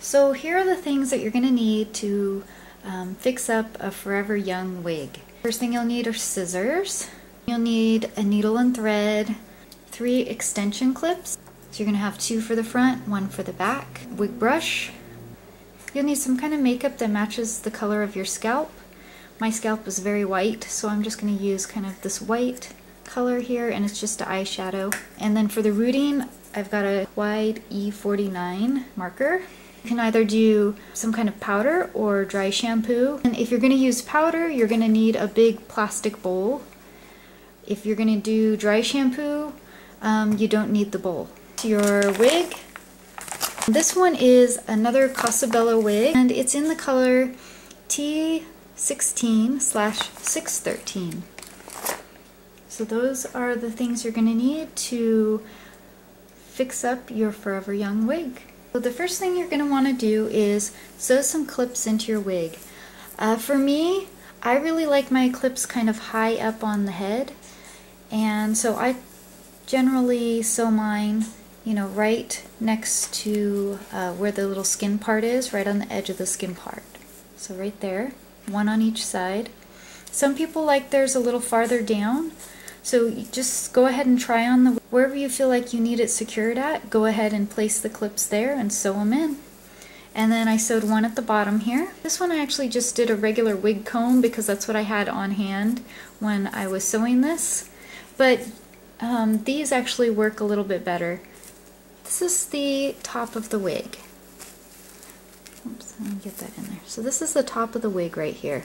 So here are the things that you're going to need to fix up a forever young wig. First thing you'll need are scissors. You'll need a needle and thread, 3 extension clips. So you're going to have 2 for the front, 1 for the back. Wig brush. You'll need some kind of makeup that matches the color of your scalp. My scalp is very white, so I'm just going to use kind of this white color here, and it's just an eyeshadow. And then for the rooting, I've got a wide E49 marker. You can either do some kind of powder or dry shampoo. And if you're going to use powder, you're going to need a big plastic bowl. If you're going to do dry shampoo, you don't need the bowl. Your wig. This one is another Casabella wig, and it's in the color T16/613. So those are the things you're going to need to fix up your forever young wig. So the first thing you're going to want to do is sew some clips into your wig. For me, I really like my clips kind of high up on the head, and so I generally sew mine, you know, right next to where the little skin part is, right on the edge of the skin part. So right there, 1 on each side. Some people like theirs a little farther down, so you just go ahead and try on the wherever you feel like you need it secured at. Go ahead and place the clips there and sew them in. And then I sewed 1 at the bottom here. This one I actually just did a regular wig comb because that's what I had on hand when I was sewing this. But these actually work a little bit better. This is the top of the wig. Oops, let me get that in there. So this is the top of the wig right here.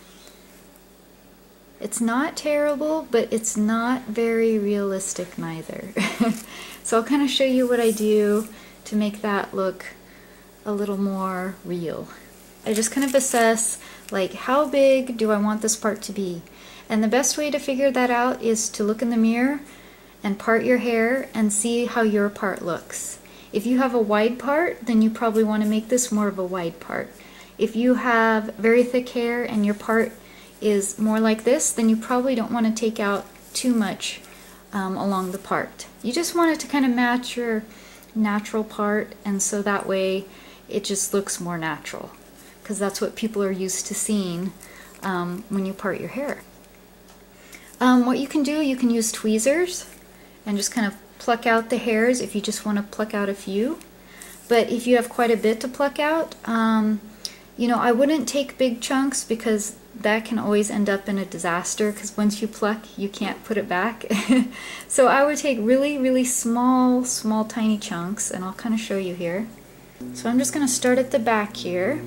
It's not terrible, but it's not very realistic neither. So I'll kind of show you what I do to make that look a little more real. I just kind of assess, like, how big do I want this part to be? And the best way to figure that out is to look in the mirror and part your hair and see how your part looks. If you have a wide part, then you probably want to make this more of a wide part. If you have very thick hair and your part is more like this, then you probably don't want to take out too much along the part. You just want it to kind of match your natural part, and so that way it just looks more natural, because that's what people are used to seeing when you part your hair. What you can do, you can use tweezers and just kind of pluck out the hairs if you just want to pluck out a few. But if you have quite a bit to pluck out, you know, I wouldn't take big chunks because that can always end up in a disaster, because once you pluck, you can't put it back. So I would take really, really small, tiny chunks, and I'll kind of show you here. So I'm just going to start at the back here.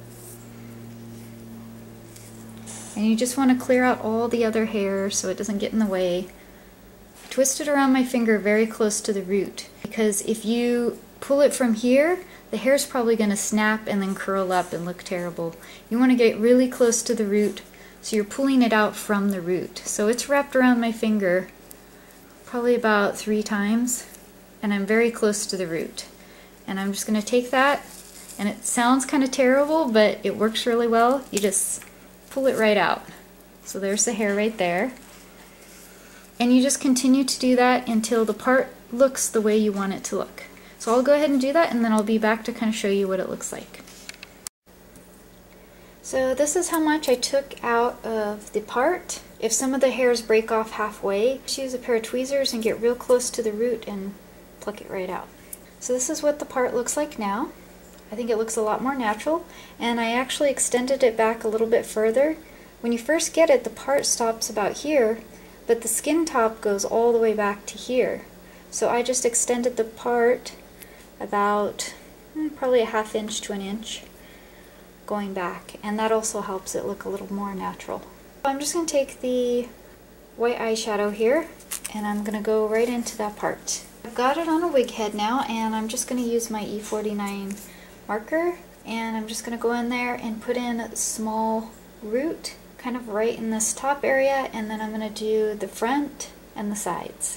And you just want to clear out all the other hair so it doesn't get in the way. Twist it around my finger very close to the root, because if you pull it from here, the hair's probably going to snap and then curl up and look terrible. You want to get really close to the root, so you're pulling it out from the root. So it's wrapped around my finger probably about 3 times, and I'm very close to the root. And I'm just going to take that, and it sounds kind of terrible, but it works really well. You just pull it right out. So there's the hair right there. And you just continue to do that until the part looks the way you want it to look. So I'll go ahead and do that, and then I'll be back to kind of show you what it looks like. So this is how much I took out of the part. If some of the hairs break off halfway, just use a pair of tweezers and get real close to the root and pluck it right out. So this is what the part looks like now. I think it looks a lot more natural, and I actually extended it back a little bit further. When you first get it, the part stops about here, but the skin top goes all the way back to here. So I just extended the part about probably a 1/2 inch to 1 inch going back, and that also helps it look a little more natural. I'm just going to take the white eyeshadow here, and I'm going to go right into that part. I've got it on a wig head now, and I'm just going to use my E49 marker, and I'm just going to go in there and put in a small root kind of right in this top area, and then I'm going to do the front and the sides.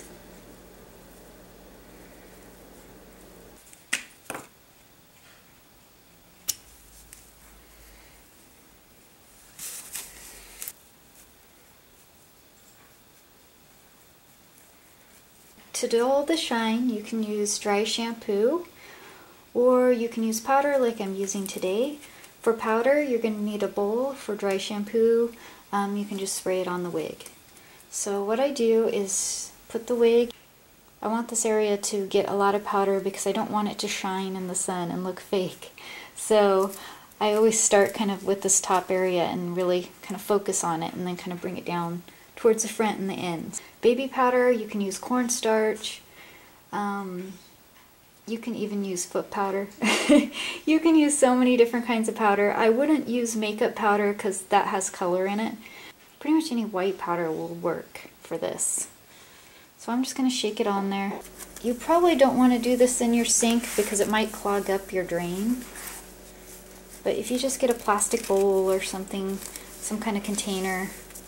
To dull the shine, you can use dry shampoo, or you can use powder like I'm using today. For powder, you're going to need a bowl. For dry shampoo, you can just spray it on the wig. So what I do is put the wig. I want this area to get a lot of powder because I don't want it to shine in the sun and look fake. So I always start kind of with this top area and really kind of focus on it and then kind of bring it down towards the front and the ends. Baby powder, you can use cornstarch. You can even use foot powder. You can use so many different kinds of powder. I wouldn't use makeup powder because that has color in it. Pretty much any white powder will work for this. So I'm just going to shake it on there. You probably don't want to do this in your sink because it might clog up your drain. But if you just get a plastic bowl or something, some kind of container,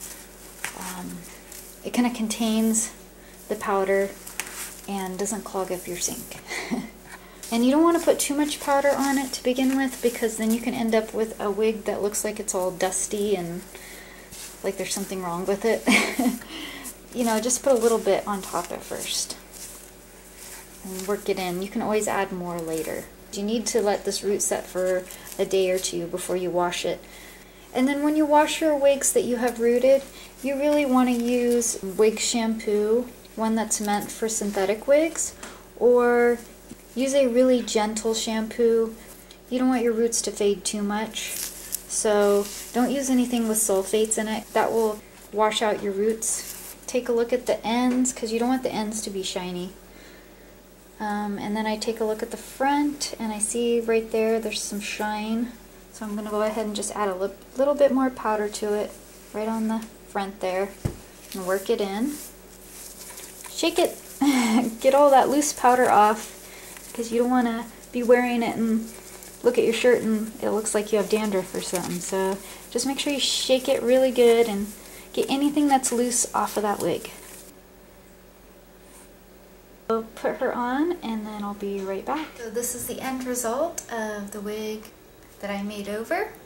it kind of contains the powder and doesn't clog up your sink. And you don't want to put too much powder on it to begin with because then you can end up with a wig that looks like it's all dusty and like there's something wrong with it. You know, just put a little bit on top at first and work it in. You can always add more later. You need to let this root set for a day or two before you wash it. And then when you wash your wigs that you have rooted, you really want to use wig shampoo, one that's meant for synthetic wigs, or use a really gentle shampoo. You don't want your roots to fade too much, so don't use anything with sulfates in it. That will wash out your roots. Take a look at the ends because you don't want the ends to be shiny. And then I take a look at the front and I see right there's some shine. So I'm going to go ahead and just add a little bit more powder to it right on the front there and work it in. Shake it, get all that loose powder off because you don't want to be wearing it and look at your shirt and it looks like you have dandruff or something. So just make sure you shake it really good and get anything that's loose off of that wig. I'll put her on and then I'll be right back. So this is the end result of the wig that I made over.